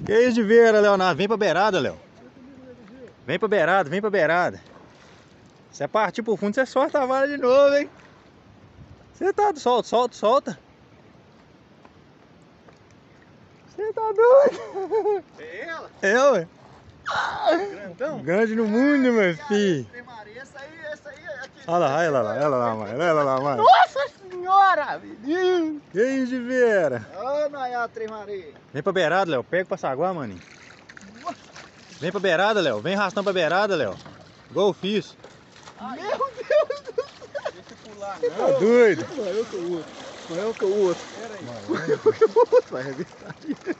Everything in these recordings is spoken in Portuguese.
Que isso de Vera, Leonardo? Vem pra beirada, Léo. Vem pra beirada, vem pra beirada. Se é partir pro fundo, você solta a vara de novo, hein? Você tá... Solta. Você tá doido? É ela? É, ué. Grandão? Grande no mundo, meu filho. Essa aí é aqui. Olha lá, ela lá, mãe. Nossa senhora, menino! Que isso de Vera? Ô, Nayá, Três Maria. Vem pra beirada, Léo. Pega pra saguar, maninho. Vem pra beirada, Léo. Vem arrastando pra beirada, Léo. Igual eu fiz. Meu Deus do céu! Deixa eu pular. Tá doido? Maior que o outro. Maior que o outro. Vai arrebentar.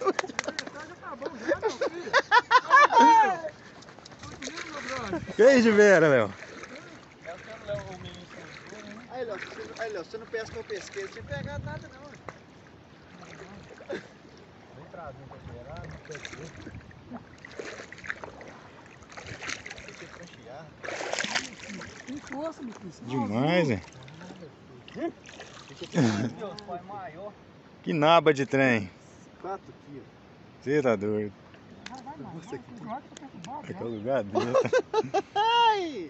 Que isso de Vera, Léo? Aí, Léo, você não pesca que eu pesquei, não tinha pegado nada não. Vem trazendo pra beirada, não pesquei. Tem força, meu filho. Demais, hein? Que naba de trem. 4 quilos. Você tá doido? Você aqui. É que é o lugar dele. Ai!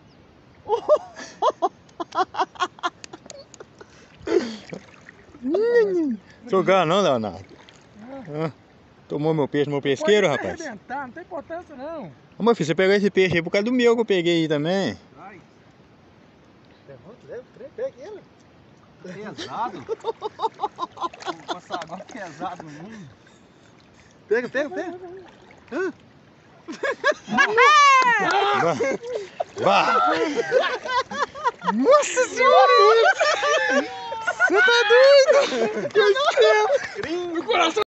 Jogar não, Leonardo? Tomou meu peixe, meu pesqueiro, rapaz? Não tem importância não. Ô, meu filho, você pegou esse peixe aí por causa do meu que eu peguei aí também. Ai. Leva o trem, pega ele. Pesado? Vou passar agora pesado no mundo. Pega. Vá! Nossa senhora! Você tá doido? Que extremo! Meu coração